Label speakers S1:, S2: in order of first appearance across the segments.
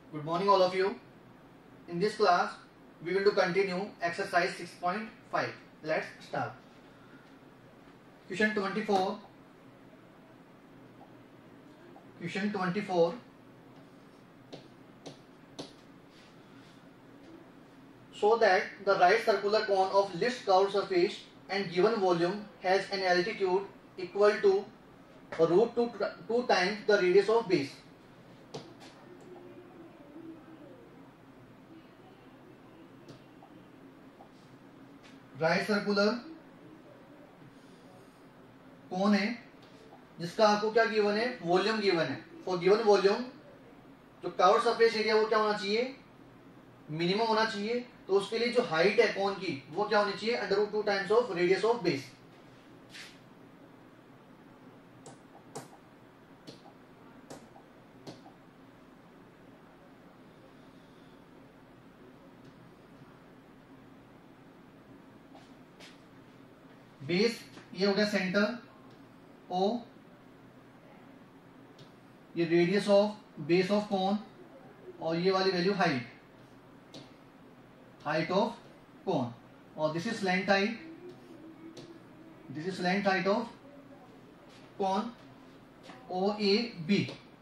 S1: Good morning all of you. In this class we will continue exercise 6.5. Let's start. Question 24. Question 24. So that the right circular cone of least curved surface and given volume has an altitude equal to root 2 times the radius of base. Right circular कौन है जिसका आपको क्या given है, volume given है. For given volume जो curved surface area वो क्या होना चाहिए, मिनिमम होना चाहिए. तो उसके लिए जो हाइट है कौन की वो क्या होनी चाहिए, under root 2 times of radius of base. Base ये हो गया सेंटर ओ, ये radius of base of cone, और ये वाली वैल्यू हाइट ऑफ कोन, और this is slant height, this is slant height of cone O A B.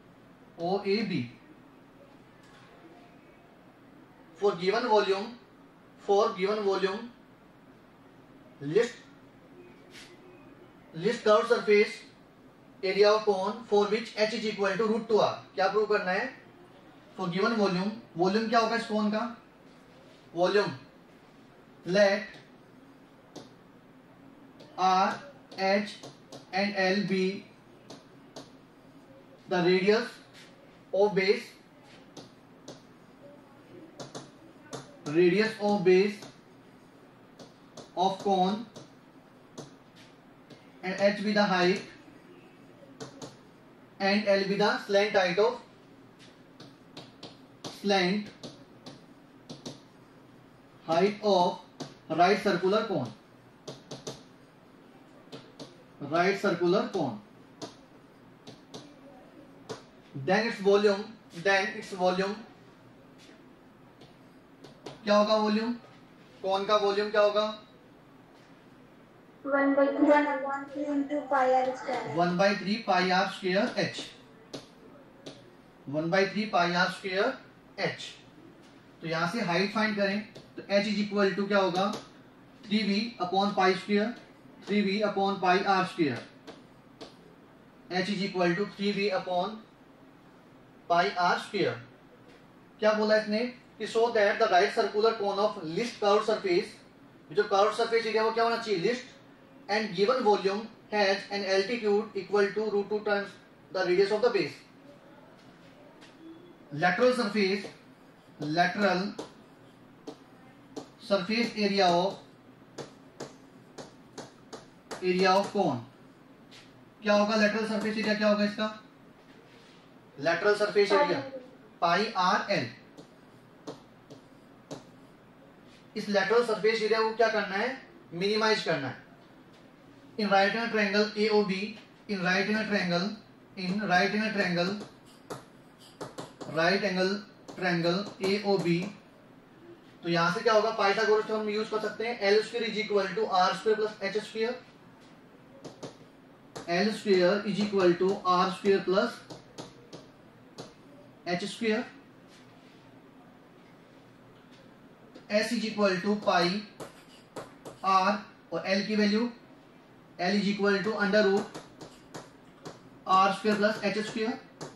S1: For given volume least curved surface area of cone for which h is equal to root 2r. क्या prove करना है, for given volume क्या होगा इस cone का, volume let r h and l be the radius of base of cone and h be the height and l be the slant height of right circular cone. Then its volume क्या होगा, volume कौन का volume क्या होगा,
S2: 1/3 pi r square.
S1: 1/3 pi r square h. 1/3 pi r square h. तो यहां से height find करें तो h इज इक्वल टू क्या होगा, 3v upon pi square, 3v upon pi r square. h is equal to 3v upon pi r square. क्या बोला इसने कि so that the right circular cone of least curved surface, जो curved surface area वो क्या होना चाहिए, least, and given volume has an altitude equal to root 2 times the radius of the base. Lateral surface area of cone क्या होगा, lateral surface area क्या होगा इसका, lateral surface area pi are L. इस lateral surface area को क्या करना है, मिनिमाइज करना है. In right angle triangle AOB, right angle triangle AOB, तो यहां से क्या होगा, पाइथागोरस थ्योरम यूज कर सकते हैं. L square is equal to R square plus H square. L square is equal to R square plus H square. S is equal to pi R, और L की value L is equal to under root R square plus H square.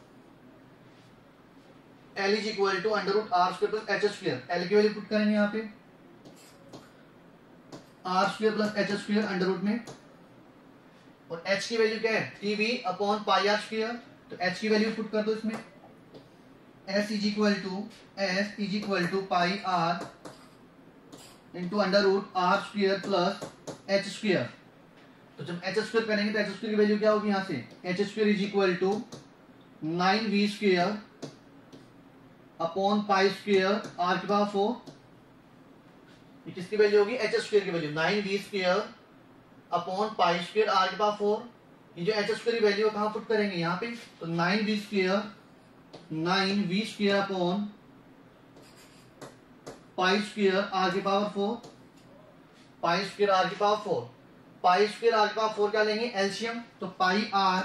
S1: L is equal to under root R square plus H square. L की value put करेंगे यहाँ पे R square plus H square under root में, और H की value क्या है, 3v upon pi R square. तो H की वैल्यू पुट कर दो इसमें. S is equal to pi R into under root R square plus H square. तो जब h स्क्वायर करेंगे तो h स्क्वायर की वैल्यू क्या होगी, यहां से h square is equal to 9v square upon pi square r की पावर 4. ये किसकी वैल्यू होगी, h स्क्वायर की value 9v square upon pi square r की पावर 4. ये जो एच स्क्वायर की वैल्यू कहाँ पुट करेंगे यहाँ पे, तो 9v square upon pi square R की पावर 4, पाई स्क्वायर आर की पावर 4, पाई स्क्वायर आर की पावर 4 क्या लेंगे एलसीएम, तो पाई आर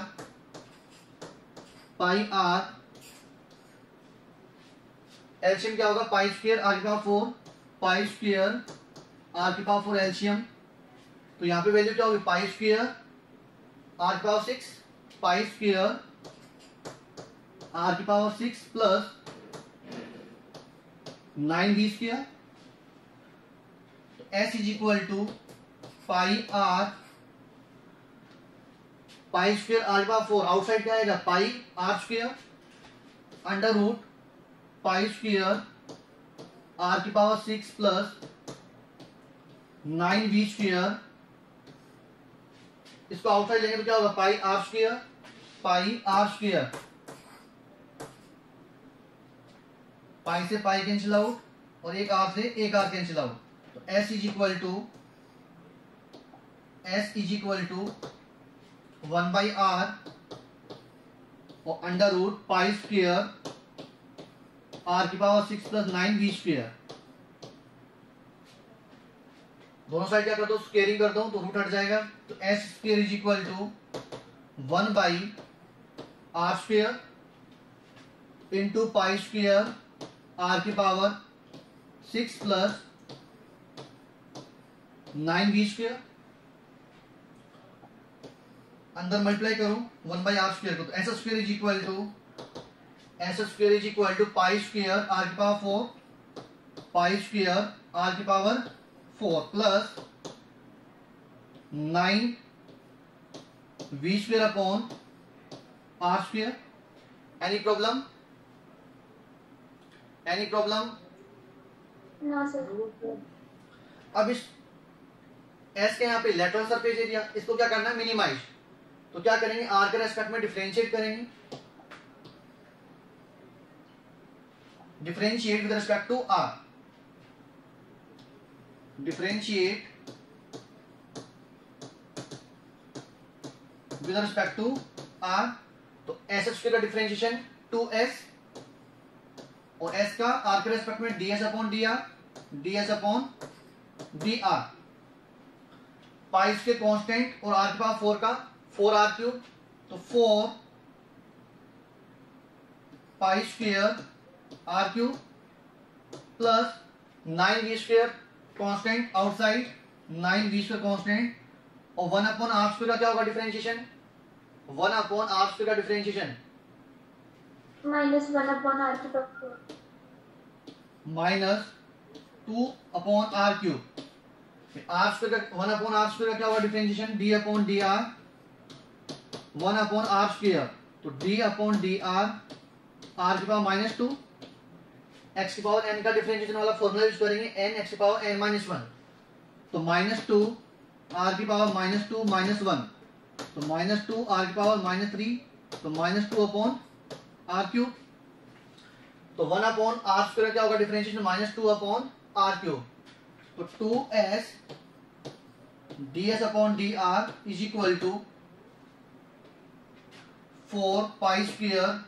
S1: एलसीएम क्या होगा, पाई स्क्वायर आर की पावर 4, पाई स्क्वायर आर की पावर 4 एलसीएम, तो यहां पे वैल्यू क्या होगी, पाई स्क्वायर आर की पावर 6, पाई स्क्वायर आर की पावर 6 प्लस 9v स्क्वायर, तो s is equal to pi R, pi square R की पावर 4 आउटसाइड क्या आएगा, pi are square under root pi square R की power 6 plus 9v square, इसको outside लेंगे तो क्या होगा, pi are square, pi are square, pi से पाई कैंसिल आउट और एक आर से एक आर कैंसिल आउट, तो s is equal to 1 by R और under root pi square R की पावर 6 प्लस 9v स्क्वायर, दोनों साइड क्या कर दो, स्क्वेयरिंग कर दो तो रूट हट जाएगा, तो s square is equal to 1 by R square into pi square R की पावर 6 प्लस 9v स्क्वायर, अंदर मल्टीप्लाई करो 1 बाई आर स्क्वायर को, तो S square is equal to pi square R की पावर 4, पाई स्क्वायर आर की power 4 plus 9v square upon are square. Any problem?
S2: No, sir.
S1: अब इस S के यहाँ पे लेटरल सरफेस एरिया, इसको क्या करना है, मिनिमाइज, तो क्या करेंगे, आर के रेस्पेक्ट में डिफरेंशिएट करेंगे, differentiate with respect to R, differentiate with respect to R, तो एस स्क्वायर का डिफरेंशिएशन 2s और s का r के रेस्पेक्ट में ds अपॉन dr, पाई के कांस्टेंट और r के पावर 4 का 4r क्यूब, तो 4 pi square r cube plus 9v square constant outside, 9v square constant और 1 अपॉन r स्क्वायर का क्या होगा डिफरेंशिएशन, 1 अपॉन r स्क्वायर का differentiation
S2: Minus 1 upon r to the 4.
S1: Minus 2 upon r cube, r square का 1 upon are square का क्या होगा differentiation, d upon d r, 1 upon are square, तो d upon d r, r की power minus 2, x की power n का differentiation वाला formula use करेंगे, एन एक्स की पावर एन माइनस 1, तो माइनस 2 आर की पावर माइनस 2 माइनस 1, तो माइनस 2 आर की पावर माइनस 3, तो माइनस 2 अपॉन आर क्यूब, तो 1 अपॉन आर स्क्वायर क्या होगा differentiation, minus 2 upon r cube, तो 2s ds upon dr is equal to 4 pi square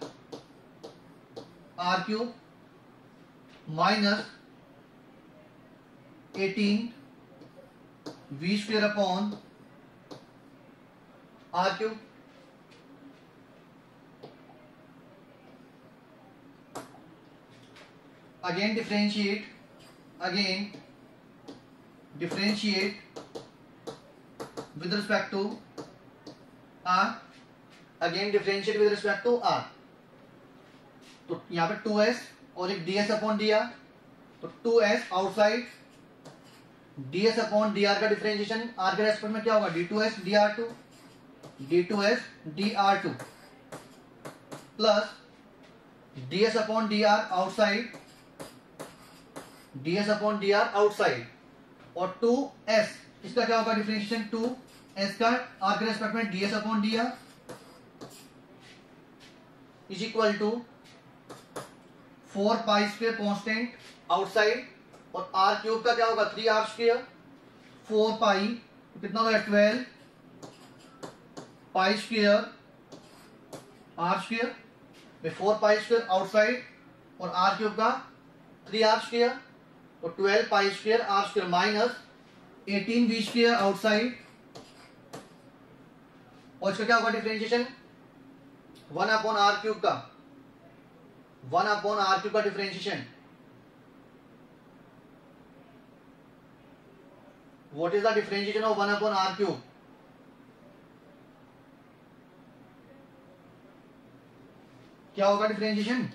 S1: r cube minus 18v square upon r cube. Again differentiate with respect to r, again differentiate with respect to r, तो यहाँ पे 2s और एक ds upon dr, तो 2s outside, ds upon dr का differentiation r के respect में क्या होगा, d2s dr2 plus ds upon dr outside, ds upon dr outside और 2s इसका क्या होगा डिफरेंशिएशन, 2s का r के रेस्पेक्ट में ds upon dr is equal to 4 pi square constant outside और r क्यूब का क्या होगा 3r स्क्वायर, 4 पाई कितना होगा 12 पाई स्क्वायर r स्क्वायर में 4 पाई स्क्वायर आउटसाइड और r क्यूब का 3r स्क्वायर तो 12 pi square are square minus 18 v square outside, और इसका क्या होगा डिफरेंशिएशन 1 अपॉन आर क्यूब का, 1 अपॉन आर क्यूब का differentiation. What is the differentiation of 1 upon r cube? क्या होगा differentiation?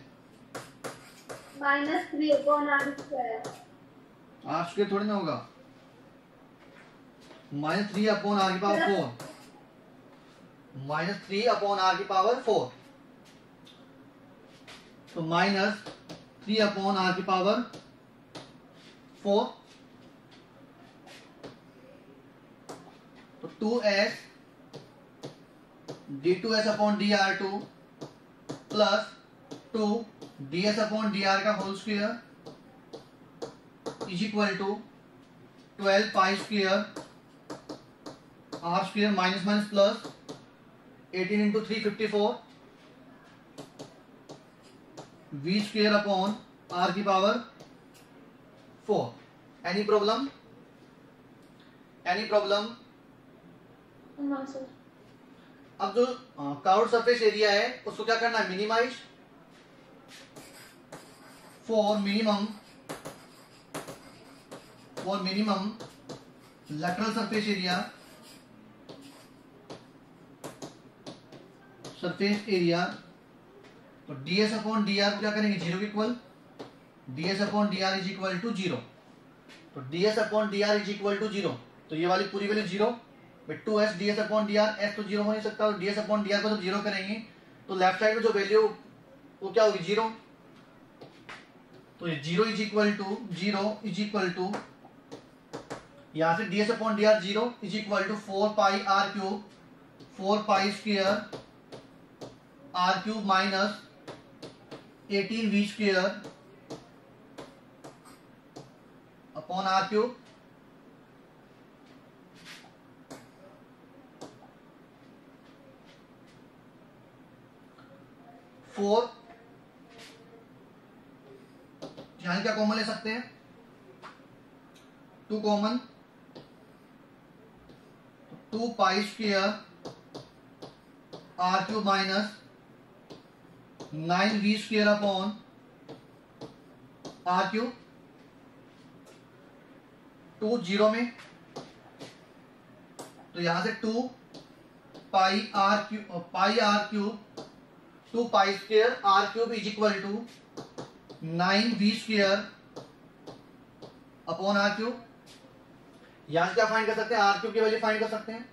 S2: -3 upon are square.
S1: Are square थोड़ी ना होगा, -3 अपॉन आर की पावर 4, -3 अपॉन आर की पावर 4, तो -3 अपॉन आर की पावर 4, तो 2s d2s upon dr2 plus 2 ds upon dr का whole square is equal to 12 pi square are square minus minus plus 18 into 354 v square upon r की power 4। Any problem? Any problem?
S2: No sir.
S1: अब जो curved surface area है उसको क्या करना है? Minimize for minimum lateral surface area, तो ds upon dr को क्या करेंगे? 0 के equal, ds upon dr is equal to 0, तो ds upon dr is equal to 0, तो ये वाली पूरी value 0, 2s ds upon dr, s तो 0 हो नहीं सकता, तो ds अपॉन dr को जब 0 करेंगे तो लेफ्ट साइड में जो वैल्यू वो क्या होगी? 0, तो ये 0 इज इक्वल टू यहां से ds upon dr 0 is equal to 4 pi r क्यूब, 4 pi square r cube minus 18 v square upon r cube, four, यहां क्या कॉमन ले सकते हैं? 2 common, 2 pi square r cube minus 9 v square upon r cube, 2 0 में, तो यहां से 2 pi r cube 2 pi square r cube is equal to 9 v square upon r cube. यहां से क्या फाइंड कर सकते हैं? आर क्यूब की वैल्यू फाइंड कर सकते हैं,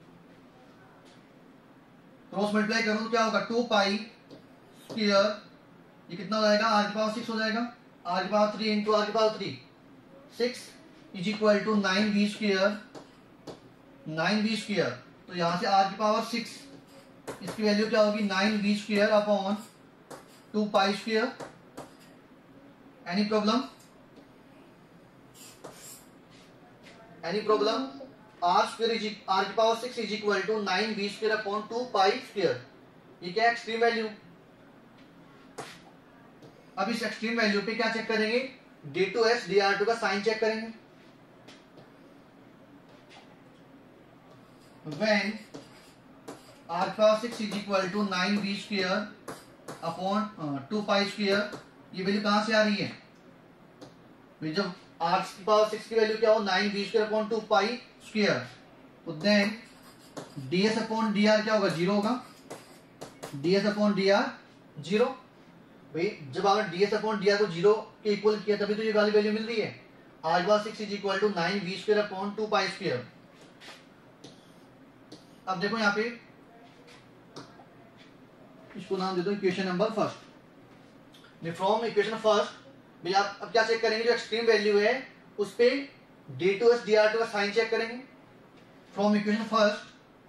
S1: क्रॉस मल्टीप्लाई करूं तो क्या होगा? 2 पाई स्क्वायर, ये कितना हो जाएगा? आर की पावर 6 हो जाएगा, आर की पावर 3 इंटू आर की power 3, 6 is equal to 9 v square, तो यहां से आर की पावर 6, इसकी वैल्यू क्या होगी? 9 v square upon 2 pi square. Any problem? R की power 6 is equal to 9 v square upon 2 pi square, ये क्या एक्सट्रीम वैल्यू? अब इस एक्सट्रीम वैल्यू पे क्या चेक करेंगे? d2s dr2 का साइन चेक करेंगे। when r power 6 is equal to 9 v square upon 2 pi square, ये वैल्यू कहां से आ रही है? जब r की पावर 6 की वैल्यू क्या हो? 9 v square upon 2 pi square, तो देन ds अपॉन dr क्या होगा? 0 होगा, ds अपॉन dr 0। भाई जब आपने ds अपॉन dr को 0 के इक्वल किया तभी तो ये वाली वैल्यू मिल रही है। r power 6 is equal to 9 v square upon 2 pi square. अब देखो यहाँ पे, इसको नाम दे दो equation number first. From equation first भाई आप अब क्या चेक करेंगे? जो एक्सट्रीम वैल्यू है उस पे d2s dr2 का साइन चेक करेंगे। From equation first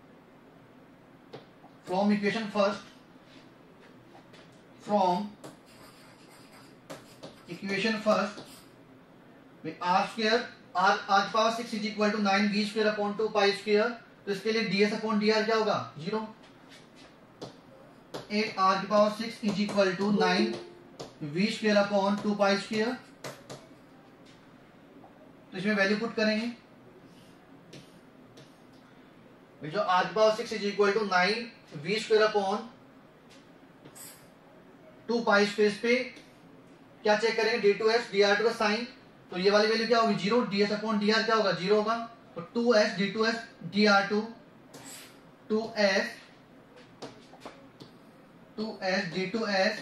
S1: r square are power 6 is equal to 9 v square upon 2 pi square, तो इसके लिए ds अपॉन dr क्या होगा? 0। 8 आर की power 6 is equal to 9 v square upon 2 pi square, तो इसमें वैल्यू पुट करेंगे, जो आर की power 6 is equal to 9v² upon 2π²। पे क्या चेक करेंगे, d2s dr2 का साइन, तो ये वाली वैल्यू क्या होगी 0, ds अपॉन dr क्या होगा 0 होगा, तो 2s d2s dr2 2s d2s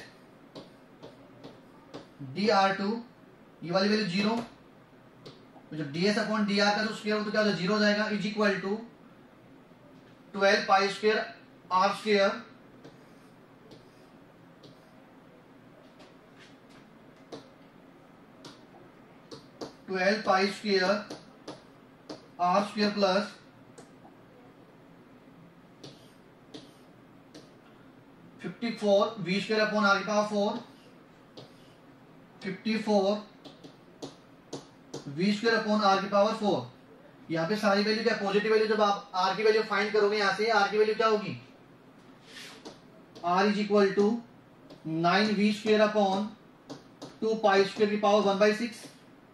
S1: dr2 ये वाली वैल्यू 0, तो जब ds अपॉन dr का जो स्क्वायर हो तो क्या हो जाएगा 0 हो जाएगा, is equal to 12π² r², 12π² r² plus 54v² upon r की पावर 4, 54v² अपॉन r की पावर 4। यहाँ पे सारी वैल्यू क्या पॉजिटिव वैल्यू, जब आप r की वैल्यू फाइंड करोगे यहाँ से r की वैल्यू क्या होगी, r is equal to 9v² upon 2π² की पावर 1/6।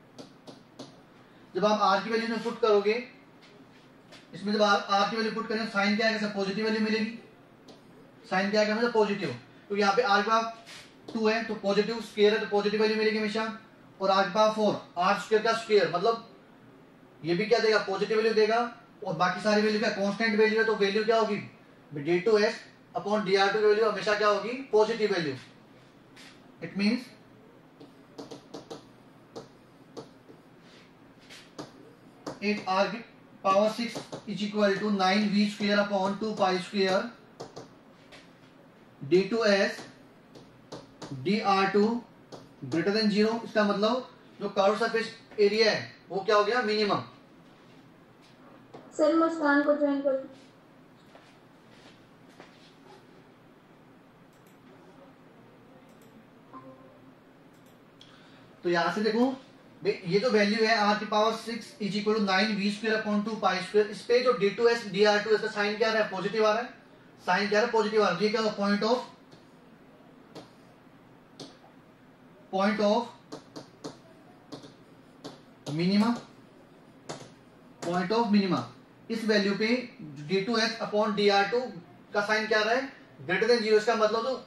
S1: जब आप r की वैल्यू में पुट करोगे, इसमें जब आप r की वैल्यू पुट करेंगे साइन क्या आएगा, पॉजिटिव वैल्यू मिलेगी, साइन क्या आएगा मतलब पॉजिटिव, तो यहाँ पे r का 2 है तो पॉजिटिव स्क्वायर है तो पॉजिटिव वैल्यू मिलेगी हमेशा, और r की पावर 4 r² का स्क्वायर मतलब ये भी क्या देगा पॉजिटिव वैल्यू देगा, और बाकी सारी वैल्यू क्या कांस्टेंट वैल्यू है, तो वैल्यू क्या होगी d2s अपॉन dr2 की वैल्यू हमेशा क्या होगी पॉजिटिव वैल्यू। इट मींस एक r की power 6 is equal to 9v² upon 2π² d2s dr2 greater than 0। इसका मतलब जो कर्व सरफेस एरिया है वो क्या हो गया मिनिमम।
S2: सर मुस्कान को ज्वाइन कर।
S1: तो यहां से देखो ये जो वैल्यू है r की power 6 is equal to 9v² upon 2π², इस पे जो d2s dr2 इसका साइन क्या आ रहा है पॉजिटिव आ रहा है, साइन क्या आ रहा है पॉजिटिव आ रहा है, ये क्या होगा point of minimum, point of minimum. इस वैल्यू पे d2s अपॉन dr2 का साइन क्या आ रहा है ग्रेटर देन 0। इसका मतलब तो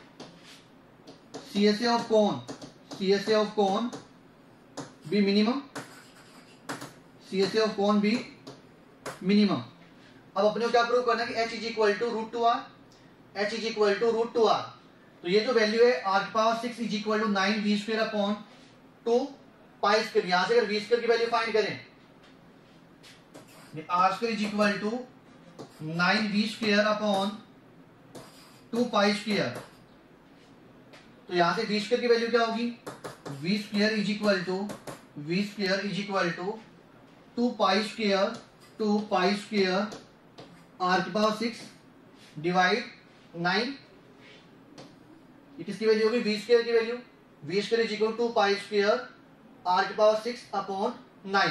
S1: CSA of cone be minimum, CSA of cone be minimum. अब अपने को क्या प्रूव करना है कि h is equal to √2r, h is equal to √2r। तो ये जो वैल्यू है r की power 6 is equal to 9v² upon 2π²। यहां से अगर v² की वैल्यू फाइंड करें, r² is equal to 9v² upon 2π², तो यहां से v² की वैल्यू क्या होगी v² is equal to 2π² r की पावर 6 डिवाइड 9। ये किसकी वैल्यू होगी v² की value, v² is equal to 2π² r की पावर 6 अपॉन 9।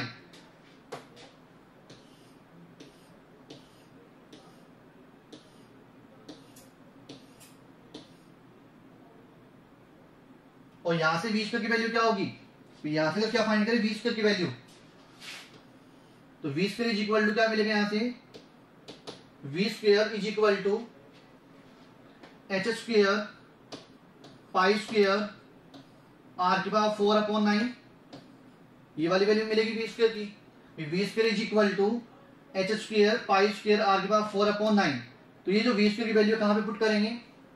S1: और यहां से v² की वैल्यू क्या होगी, यहां से क्या फाइंड करें v² की वैल्यू, तो v² इज इक्वल टू क्या मिलेगा यहां से v² is equal to h² π² r की पावर 4 अपॉन 9। ये वाली वैल्यू मिलेगी v² की, v² is equal to h² π² r की पावर 4 अपॉन 9। तो ये जो v² की वैल्यू कहां पे पुट करेंगे,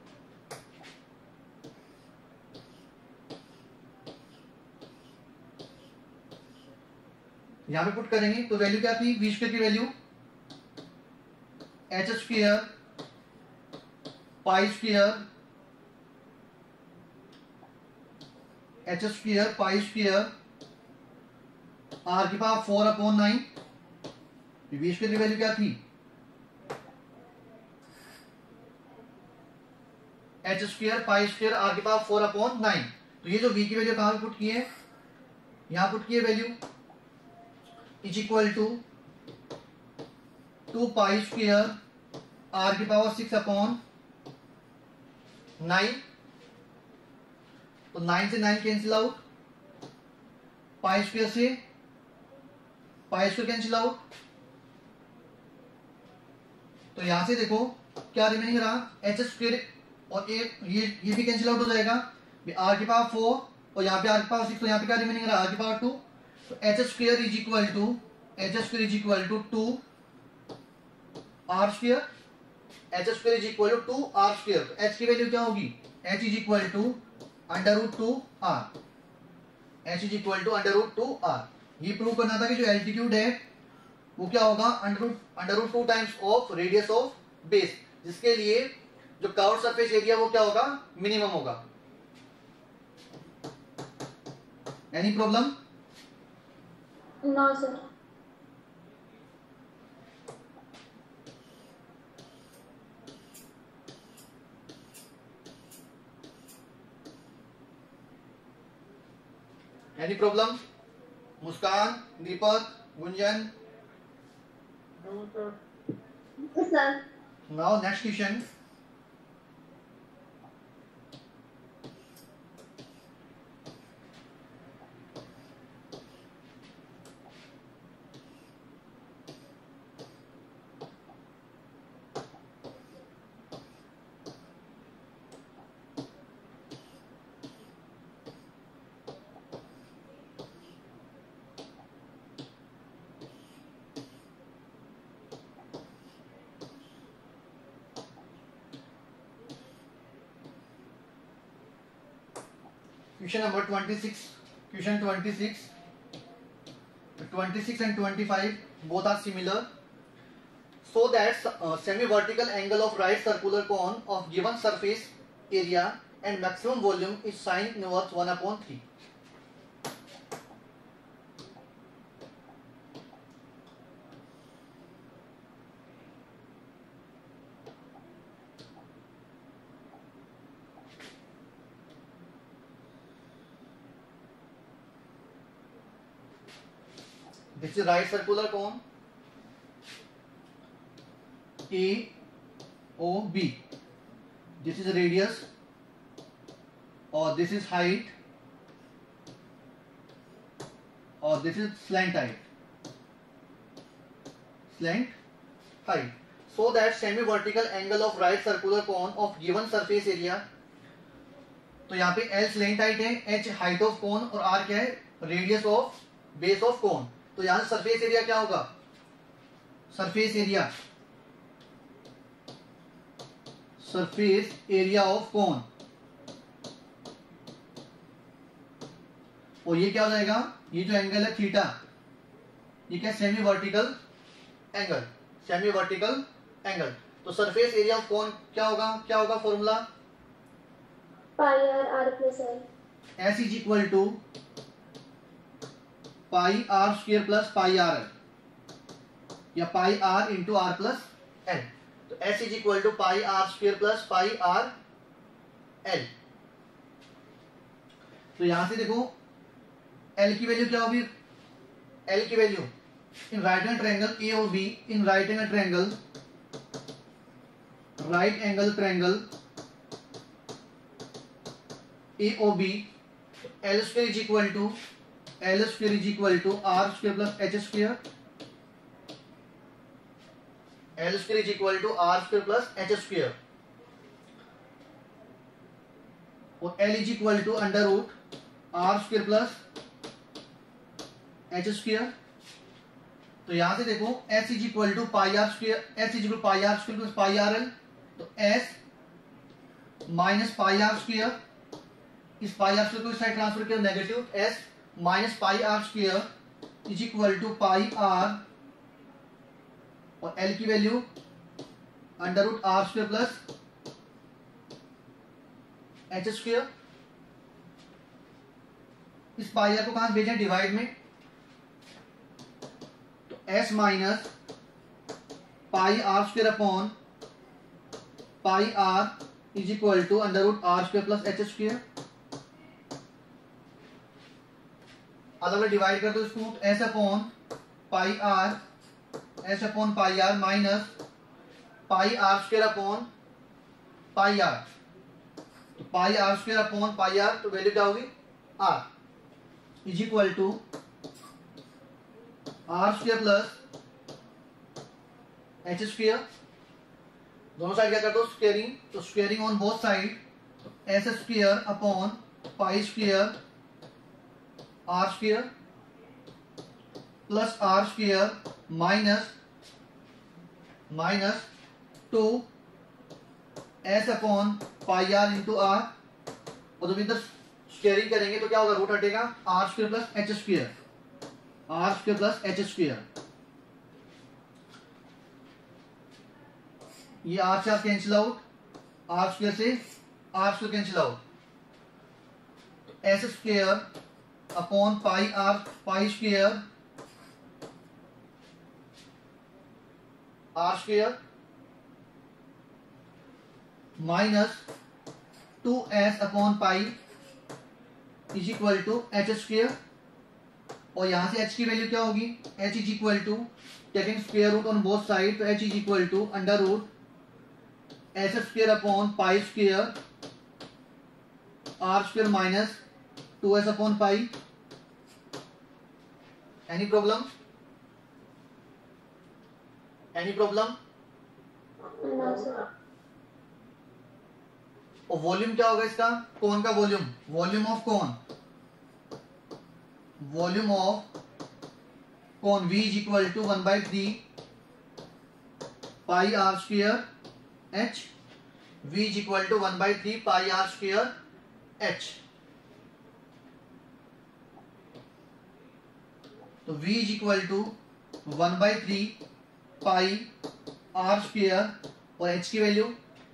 S1: यहां पे पुट करेंगे। तो वैल्यू क्या थी v² की वैल्यू h² π² r की पावर 4 अपॉन 9। v² की वैल्यू क्या थी h² π² r की पावर 4 अपॉन 9। तो ये जो v की वैल्यू कहां पे पुट की है, यहां पुट की है value is equal to 2π² r की पावर 6 अपॉन 9। तो 9 से 9 कैंसिल आउट, π² से पाई स्क्वायर कैंसिल आउट, तो यहां से देखो क्या रिमेनिंग रहा, एच स्क्वायर और ये भी कैंसिल आउट हो जाएगा, आर की पावर 4 और यहाँ पे आर की पावर 6, तो यहाँ पे क्या रिमेनिंग रहा, आर की पावर 2, तो H square is equal to 2 r square, H square is equal to 2 r square, तो एच की वैल्यू क्या होगी, h is equal to √2 r, h is equal to √2 r. ये प्रूव करना था कि जो एल्टीट्यूड है वो क्या होगा, √2 times of radius of base, जिसके लिए जो कर्व सरफेस एरिया वो क्या होगा, मिनिमम होगा। Any problem?
S2: No sir.
S1: एनी प्रॉब्लम? Muskan, Deepak, Gunjan?
S2: Sir
S1: now next question. Question number 26. Question 26. 26 and 25 both are similar. So that semi-vertical angle of right circular cone of given surface area and maximum volume is sin inverse 1/3. This is right circular cone AOB. This is radius or this is height or this is slant height. Slant height. So that semi-vertical angle of right circular cone of given surface area. तो यहाँ पे L slant height है, H height of cone और R क्या है, radius of base of cone. तो यहां surface area क्या होगा, सरफेस एरिया ऑफ कोन, और ये क्या हो जाएगा, ये जो एंगल है थीटा, ये क्या, सेमी वर्टिकल एंगल। तो सरफेस एरिया ऑफ कोन क्या होगा formula,
S2: pi r plus l,
S1: s is equal to pi are square plus pi are l, या pi r into r plus l. तो s is equal to pi are square plus pi are l. तो यहां से देखो L की value क्या होगी, l की value in right angle triangle A और B, in right angle triangle A O B, l square is equal to are square plus H square, l square is equal to are square plus H square, और l is equal to under root r square plus H square. तो यहां से देखो s is equal to pi are square, s is equal pi are square plus pi are l, तो s minus pi are square, इस pi are square को इस side transfer किया negative, s minus pi are square is equal to pi r, और l की value under root r square plus H square. इस pi r को कहां भेजें, डिवाइड में, तो s minus pi are square upon pi r is equal to under root r square plus H square. अलग divide कर दो इसको, s upon pi r minus pi are square upon pi r, तो pi are square upon pi r, तो value क्या होगी, r is equal to are square plus H square, दोनों side क्या कर दो स्क्वेयरिंग, तो squaring on both side, s square upon pi square are square plus r square minus 2 s upon pi r into r, और जब इधर squaring करेंगे तो क्या होगा, रूट हटेगा, R square plus H square, are square plus H square, ये R से R cancel out, R square से R square cancel out, S square upon pi R, pi square are square minus 2s upon pi is equal to H square, और यहां से h की value क्या होगी, h is equal to taking square root on both side, तो h is equal to under root S square upon pi square are square minus 2s upon pi. Any problem, any problem?
S2: No, sir.
S1: और volume क्या होगा इसका, cone का volume, volume of cone, volume of cone V is equal to 1/3 pi are square H, V is equal to 1/3 pi are square H, तो V is equal to 1/3 pi are square, और H की value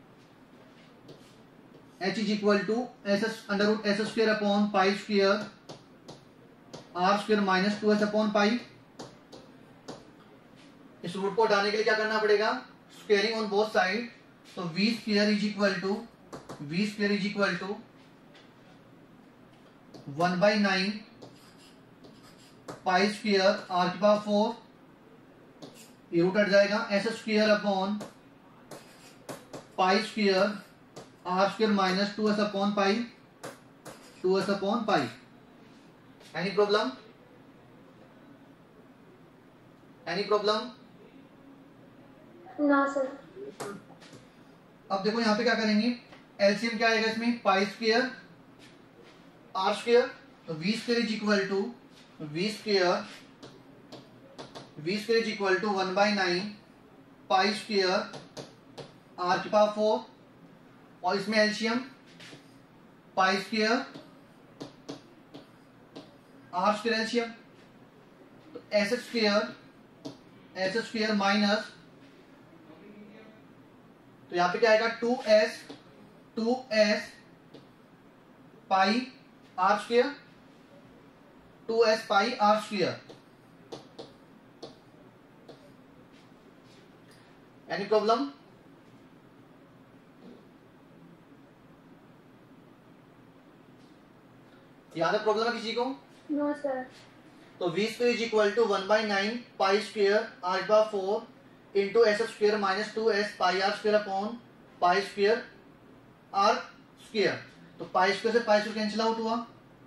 S1: H is equal to S under root S square upon pi square are square minus 2s upon pi. इस root को हटाने के लिए क्या करना पड़ेगा, स्क्वेयरिंग ऑन बोथ साइड, तो v square is equal to 1/9 pi square R की पावर 4, ये रूट हट जाएगा, S square upon pi square are square minus 2s upon pi, 2s upon pi. Any problem, any problem?
S2: No, sir.
S1: अब देखो यहां पे क्या करेंगे, एलसीएम क्या आएगा इसमें, पाई स्क्वायर आर स्क्वायर, तो V square is equal to V square is equal to 1/9 pi square R की पावर 4, और इसमें LCM pi square are square LCM, तो एस स्क्वायर माइनस, तो यहां पे क्या आएगा 2s pi are square, 2s pi are square. Any problem? याद है प्रॉब्लम है किसी को?
S2: No, sir.
S1: तो v square is equal to 1/9 pi square are power 4 into S square minus 2s pi are square upon pi square are square, तो pi square से pi square cancel out हुआ,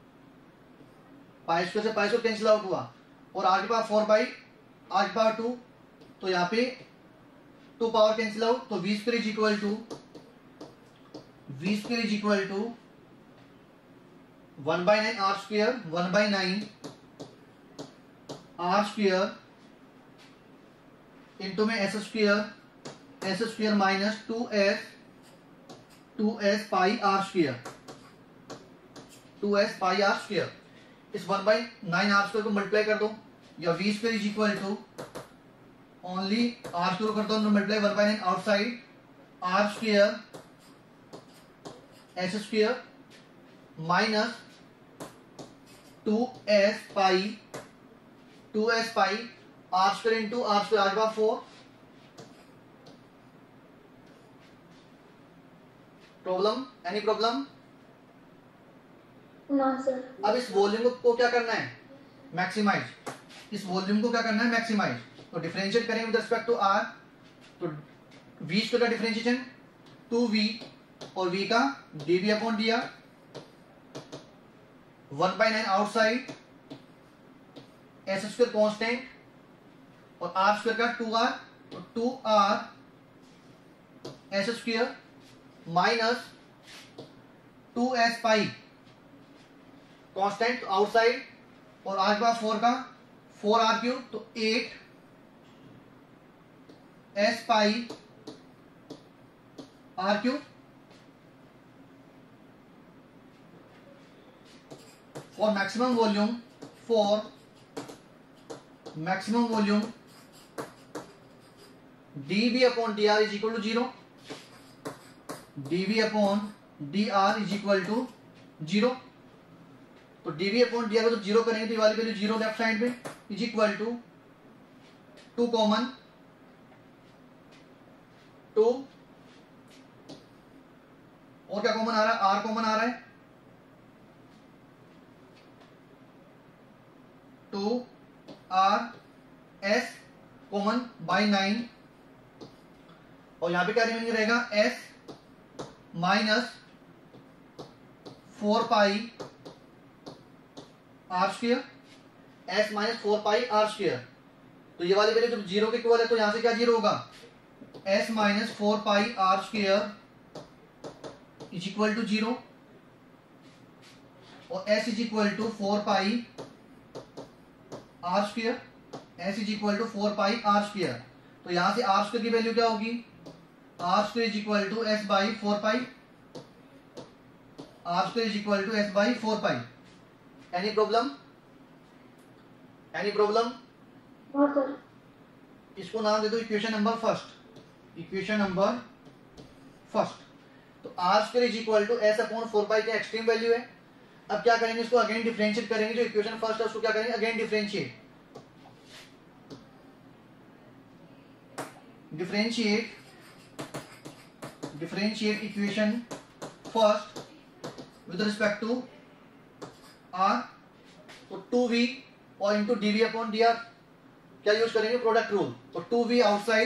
S1: pi square से pi square cancel out हुआ, और are की power 4/r की power 2, तो यहाँ पे 2 पावर कैंसिल आउट, तो v square is equal to 1/9 R square, 1/9 R square into में S square minus 2s pi are square, 2s pi are square. इस 1/9 आर स्क्वायर को मल्टीप्लाई कर दो, या v square is equal to only R square कर दो multiply 1/9 outside, R square S square minus 2s pi are square into R square are power 4। Problem, any problem?
S2: No, sir.
S1: अब इस volume को क्या करना है, मैक्सिमाइज, इस volume को क्या करना है, मैक्सिमाइज, तो डिफरेंशिएट करेंगे विद रिस्पेक्ट टू आर, तो v स्क्वायर का डिफरेंशिएशन 2v और v का dv upon dr, 1/9 outside, S square constant और आर स्क्वायर का 2r, तो 2r S square minus 2s pi constant outside, और आर के पास 4 का 4r क्यूब, तो 8s pi r cube for maximum volume dV upon dr is equal to 0, dV upon dr is equal to 0। तो dV upon dr को जब 0 करेंगे तो ये वाली वैल्यू 0 लेफ्ट साइड पे इज इक्वल टू 2 कॉमन 2, और क्या कॉमन आ रहा है, r कॉमन आ रहा है, 2r s कॉमन बाई 9, और यहां पे क्या रिमेनिंग रहेगा, s minus 4 pi r square, s minus 4 pi r square. तो ये वाली वैल्यू जब 0 के इक्वल है तो यहां से क्या 0 होगा, s minus 4 pi r square is equal to 0, और s is equal to 4 pi r square, s is equal to 4 pi r square. तो यहां से r स्क्वायर की वैल्यू क्या होगी, r square is equal to s by 4 pi, r square is equal to s by 4 pi. Any problem, any problem? इसको नाम दे दो equation number first, equation number first. तो r square is equal to s upon 4 pi का extreme value है। अब क्या करेंगे, इसको अगेन डिफरेंशिएट करेंगे, जो इक्वेशन फर्स्ट है उसको क्या करेंगे, again differentiate equation first with respect to r, तो 2v और इंटू dv अपॉन dr क्या यूज करेंगे, प्रोडक्ट रूल। तो 2v आउटसाइड,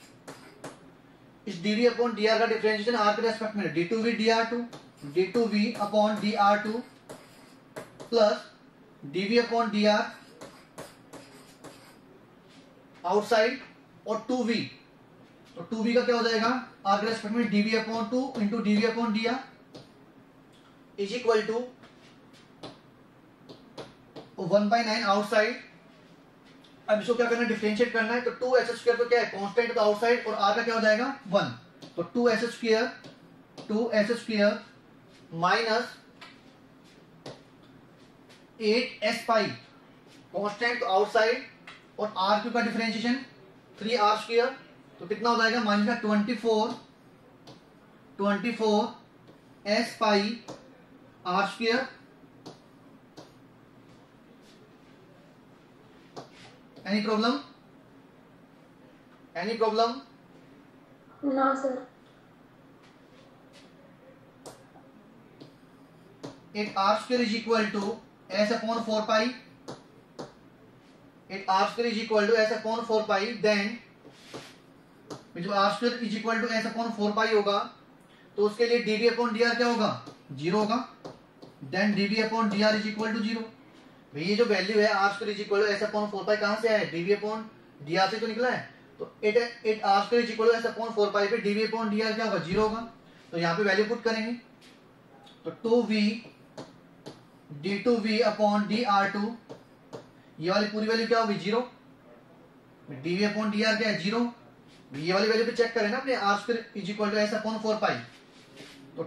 S1: इस dv अपॉन dr का डिफरेंशिएशन r के रेस्पेक्ट में d2v dr2, d2v upon dr2 plus dv upon dr outside और 2v, तो 2v का क्या हो जाएगा, r के रेस्पेक्ट में dv upon 2 into dv upon dr is equal to 1/9 outside. अब इसको क्या करना है, डिफरेंशिएट करना है। तो 2s स्क्वायर तो क्या है, कांस्टेंट है तो आउटसाइड, और r का क्या हो जाएगा 1, तो 2s square minus 8s pi constant तो आउटसाइड, और r क्यूब का डिफरेंशिएशन 3r स्क्वायर, तो कितना हो जाएगा, माइनस का 24s pi r square. Any problem, any problem?
S2: No sir.
S1: एक r square is equal to s upon 4 pi, एक r square is equal to s upon 4 pi, then जब r square is equal to s upon 4 pi होगा तो उसके लिए dv upon dr क्या होगा, 0 होगा, then dv upon dr is equal to 0। भाई ये जो वैल्यू है r square is equal to s upon 4 pi कहां से आया है, dv अपॉन dr से तो निकला है। तो 8 r square is equal to s upon 4 pi पे dv अपॉन dr क्या होगा, 0 होगा। तो यहाँ पे वैल्यू पुट करेंगे, तो 2v d2v अपॉन dr2, ये वाली पूरी वैल्यू क्या होगी, 0, dv अपॉन dr क्या है, 0। ये वाली वैल्यू पे चेक करें ना अपने, r square is equal to s upon 4 pi, तो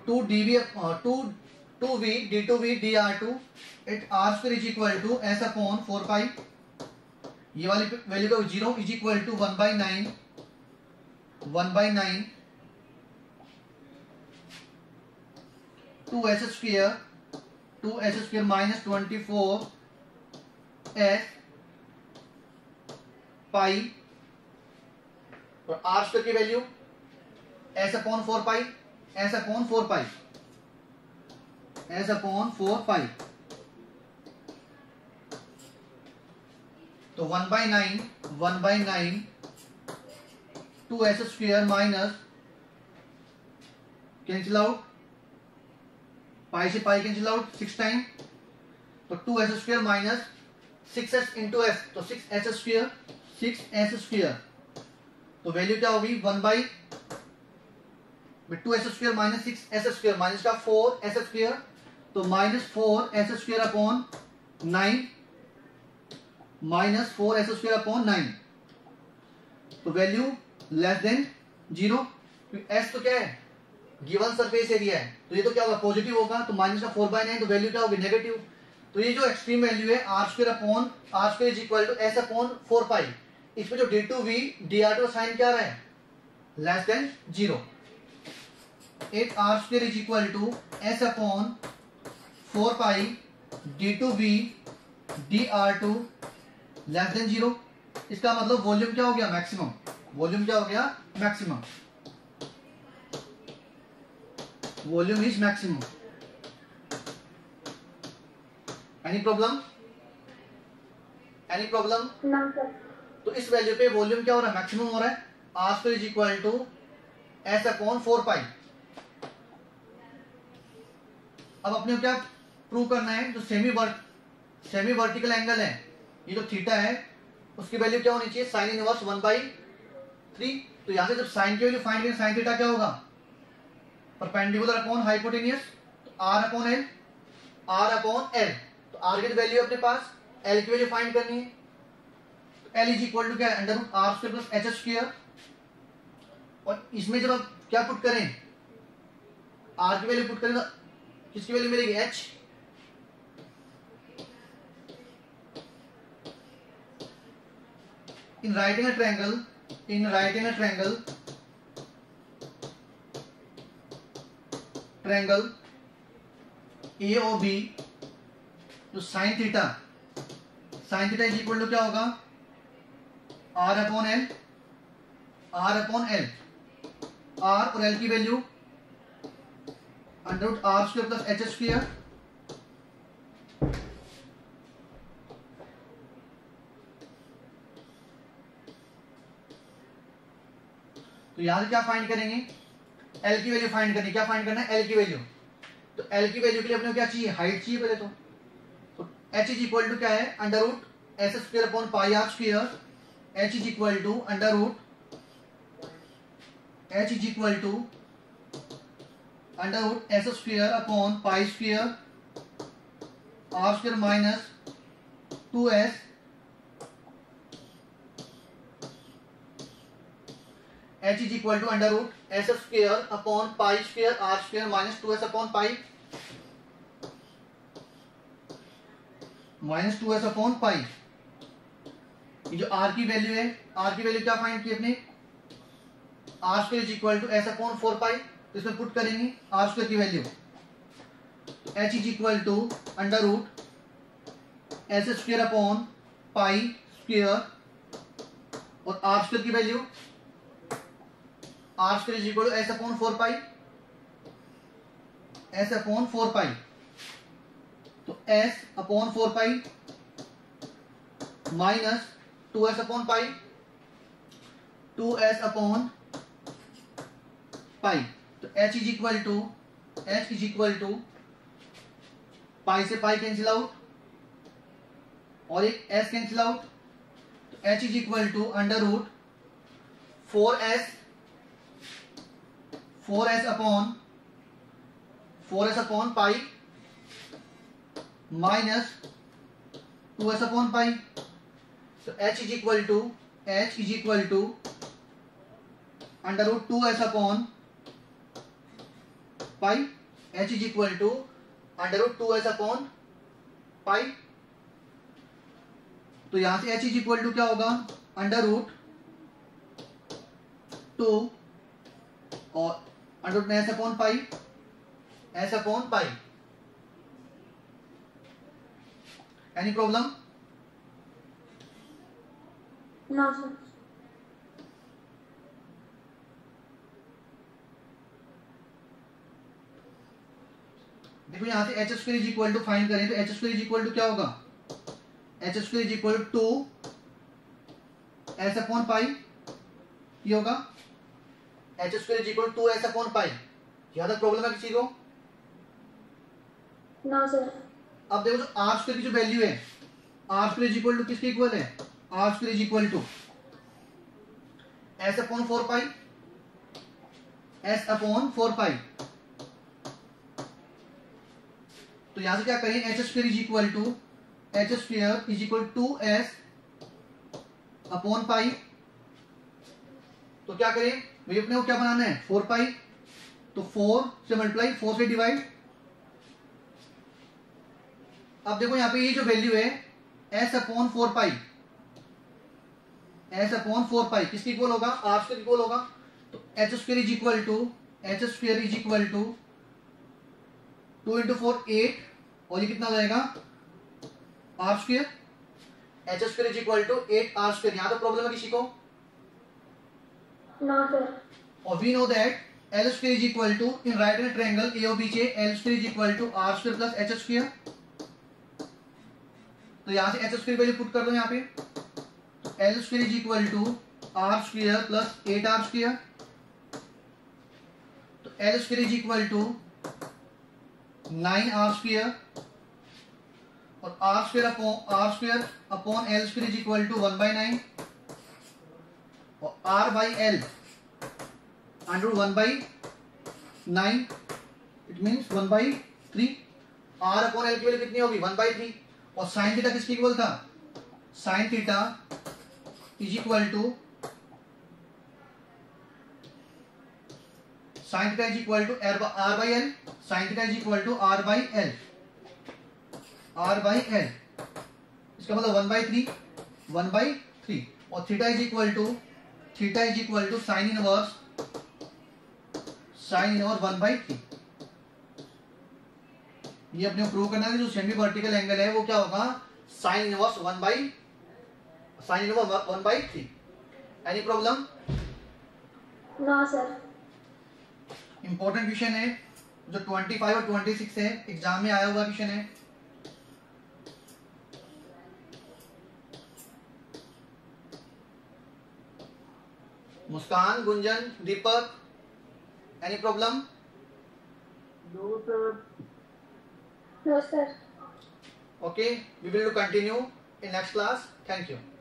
S1: 2v d2v dr2 at r square is equal to s upon 4 pi, ये वाली वैल्यू का 0 is equal to 1/9 2s square minus 24s pi, और r square की value s upon 4 pi, s upon 4 pi, s upon 4 pi, तो 1/9 2s square minus cancel out, pi से pi cancel out 6 time, तो 2s square minus 6s into s, तो 6s square 6s², तो value क्या होगी 1/2s² minus 6s², minus का 4s², तो -4s² upon 9, -4s² upon 9, तो वैल्यू लेस देन 0। एस तो क्या है, गिवन सरफेस एरिया है, तो ये तो क्या होगा पॉजिटिव होगा, तो माइनस का 4/9, तो वैल्यू क्या होगी नेगेटिव। तो ये जो एक्सट्रीम वैल्यू है r² upon r² is equal to s upon 4π, इसमें जो d2v dr2 साइन क्या रहा है less than 0। 8r² is equal to s upon 4π d2v dr2 less than 0। इसका मतलब वॉल्यूम क्या हो गया मैक्सिमम, वॉल्यूम क्या हो गया maximum, volume is maximum. Any problem, any problem?
S2: No, sir.
S1: तो इस वैल्यू पे वॉल्यूम क्या हो रहा है मैक्सिमम हो रहा है, r² is equal to s upon 4π। अब अपने को क्या प्रूव करना है, जो सेमी वर्टिकल एंगल है, ये जो थीटा है उसकी वैल्यू क्या होनी चाहिए साइन इनवर्स 1/3। तो यहां से जब साइन की वैल्यू फाइंड करें, साइन थीटा क्या होगा perpendicular upon hypotenuse, r upon l, r upon l। तो r की वैल्यू अपने पास, l की वैल्यू फाइंड करनी है, तो l इज इक्वल टू क्या है √r² प्लस h²। और इसमें जब आप क्या पुट करें, r की वैल्यू पुट करें तो किसकी वैल्यू मिलेगी h, in writing a triangle AOB, जो sine theta is equal to क्या होगा r अपॉन l, r और l की वैल्यू √r² प्लस h²। तो यहां से क्या फाइंड करेंगे, L की वैल्यू फाइंड करनी, क्या फाइंड करना है L की वैल्यू। तो L की वैल्यू के लिए अपने को क्या चाहिए हाइट चाहिए पहले तो h इज इक्वल टू क्या है √s² upon πr², h is equal to √s² upon π² r² minus 2s h is equal to √s² upon π² r² minus 2s upon π, minus 2s upon π। ये जो r की value है, r की value क्या find की अपने, r² is equal to s upon 4π, तो इसमें पुट करेंगे r² की value, h is equal to √s² upon π² और r² की value r² is equal to s upon 4π, तो s upon 4π minus 2s upon π, 2s upon π, तो h is equal to pi से pi cancel out और एक s cancel out, तो h is equal to √4s upon pi minus 2s upon pi, तो h is equal to √2s upon pi, h is equal to √2s upon pi. तो यहां से h is equal to क्या होगा √2 और √s upon pi. Any problem?
S2: No, sir.
S1: देखो यहां से h² is equal to find करें तो h² इज इक्वल टू क्या होगा, h² is equal to 2s upon पाई, ये होगा h² is equal to 2s upon पाई। यहां तक प्रॉब्लम है किसी को?
S2: No, sir.
S1: अब देखो जो r² की जो वैल्यू है, r² इज इक्वल टू किसके इक्वल है, r² is equal to S upon 4 pi, S upon 4 pi. तो यहां से क्या करें, H square is equal to S upon pi. तो क्या करें भाई, अपने को क्या बनाना है, 4 पाई, तो 4 से मल्टीप्लाई, 4 से डिवाइड। अब देखो यहां पे ये जो वैल्यू है S upon 4 pi, S upon 4 pi किसकी इक्वल होगा, आर स्क्वायर इक्वल होगा। तो H square is equal to 2 into 4 8, और ये कितना जाएगा R square. H square is equal to 8 R square. यहां तो प्रॉब्लम है किसी को,
S2: नो सर।
S1: और we know that L square is equal to, in right angle triangle A और बीच L square is equal to are square plus H square. तो यहां से एच स्क्वायर वैल्यू पुट कर दो यहाँ पे, तो L square is equal to are square plus 8 R square. तो L square is equal to 9 R square, और R square upon L square is equal to 1/9, और R by L under 1/9, it means 1/3। R upon L की value कितनी होगी, 1/3। और sine theta किसकी equal था, sine theta is equal to R by L, sine theta is equal to R by L, इसका मतलब 1/3, और theta is equal to sine inverse 1/3। ये अपने प्रूव करना है, जो सेमी वर्टिकल एंगल है वो क्या होगा, sine inverse 1/3। Any problem?
S2: No sir.
S1: Important question है जो 25 और 26 है, एग्जाम में आया हुआ क्वेश्चन है। Muskaan, Gunjan, Deepak, any problem?
S3: No sir.
S2: No sir.
S1: Okay, we will continue in next class. Thank you.